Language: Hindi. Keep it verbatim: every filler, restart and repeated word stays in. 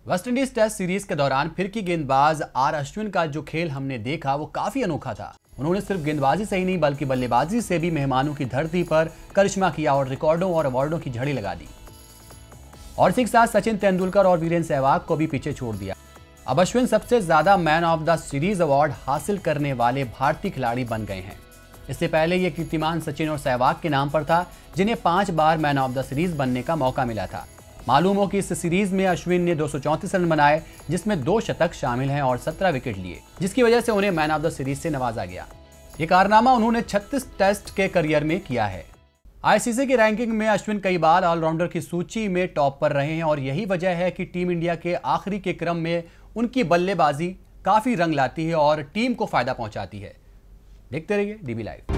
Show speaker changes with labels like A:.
A: वेस्टइंडीज टेस्ट सीरीज के दौरान फिरकी गेंदबाज आर अश्विन का जो खेल हमने देखा वो काफी अनोखा था। उन्होंने सिर्फ गेंदबाजी से ही नहीं बल्कि बल्लेबाजी से भी मेहमानों की धरती पर करिश्मा किया और रिकॉर्डों और अवार्डों की झड़ी लगा दी। और इसी के साथ सचिन तेंदुलकर और वीरेंद्र सहवाग को भी पीछे छोड़ दिया। अब अश्विन सबसे ज्यादा man of the series award हासिल करने वाले भारतीय खिलाड़ी बन गए हैं। इससे पहले यह कीर्तिमान सचिन और सहवाग के नाम पर था, जिन्हें पांच बार मैन ऑफ द सीरीज बनने का मौका मिला था। मालूम हो कि इस सीरीज में अश्विन ने दो सौ चौंतीस रन बनाए, जिसमें दो शतक शामिल हैं और सत्रह विकेट लिए, जिसकी वजह से उन्हें मैन ऑफ द सीरीज से नवाजा गया। ये कारनामा उन्होंने छत्तीस टेस्ट के करियर में किया है। आईसीसी की रैंकिंग में अश्विन कई बार ऑलराउंडर की सूची में टॉप पर रहे हैं और यही वजह है कि टीम इंडिया के आखिरी के क्रम में उनकी बल्लेबाजी काफी रंग लाती है और टीम को फायदा पहुंचाती है। देखते रहिए डीबी लाइव।